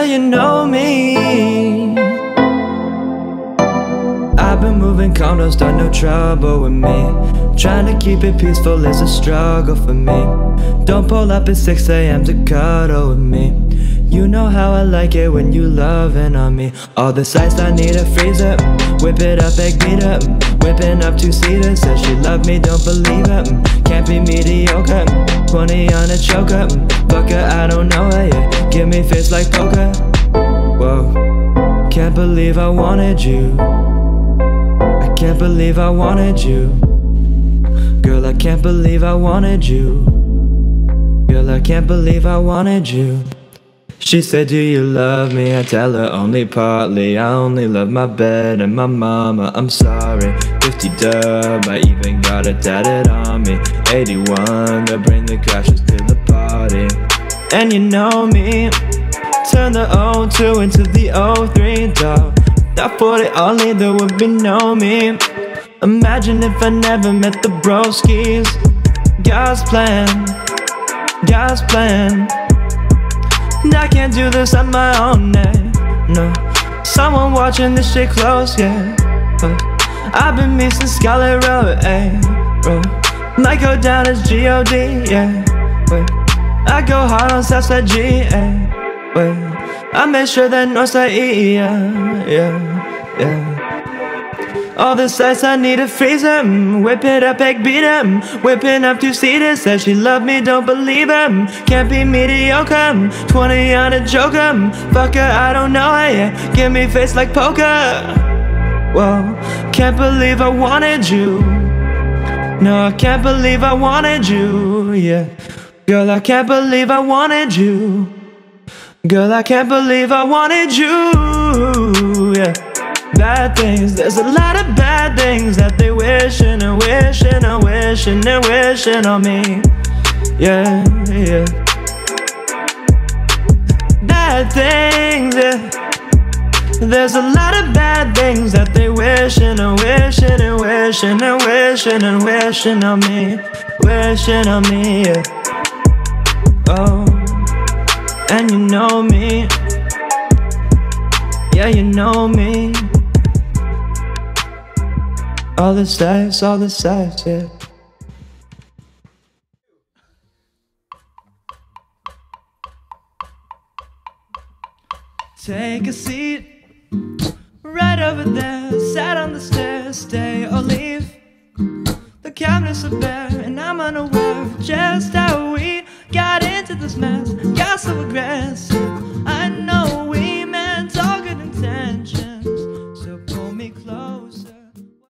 you know me. I've been moving calm, don't start no trouble with me. Trying to keep it peaceful is a struggle for me. Don't pull up at 6 AM to cuddle with me. You know how I like it when you loving on me. All this ice, I need a freezer. Whip it up, egg beat up. Whipping up 2-seater. Says she love me, don't believe her. Can't be mediocre. 20 on a choker. Fuck her, I don't know her yet. Give me face like poker. Whoa, can't believe I wanted you. I can't believe I wanted you. Girl, I can't believe I wanted you. Girl, I can't believe I wanted you. She said, do you love me? I tell her only partly. I only love my bed and my mama, I'm sorry. 50 dub, I even got it tatted on me. 81, they'll bring the crashes to the party. And you know me, turn the 02 into the 03, dog. That 40 only, there would be no me. Imagine if I never met the broskies. God's plan, God's plan. I can't do this on my own, no. Someone watching this shit close, yeah. I've been missing Scarlet Road, bro. Might go down as G.O.D., yeah. I go hard on Southside G, I make sure that Northside E, yeah. All this ice, I need a freezer. Whip it up, egg beat him. Whipping up 2-seater. Says she love me, don't believe him. Can't be mediocre. 20 on a joker. Fuck her, I don't know her yet. Give me face like poker. Whoa, can't believe I wanted you. No, I can't believe I wanted you, yeah. Girl, I can't believe I wanted you. Girl, I can't believe I wanted you, yeah. Bad things, there's a lot of bad things that they wishing and wishing and wishing and wishing on me. Yeah. Bad things, yeah. There's a lot of bad things that they wishing and wishing and wishing and wishing and wishing on me. Wishing on me, yeah. Oh, and you know me. Yeah, you know me. All the sights, yeah. Take a seat right over there. Sat on the stairs, stay or leave. The cabinets are bare and I'm unaware of just how we got into this mess. Got so aggressive.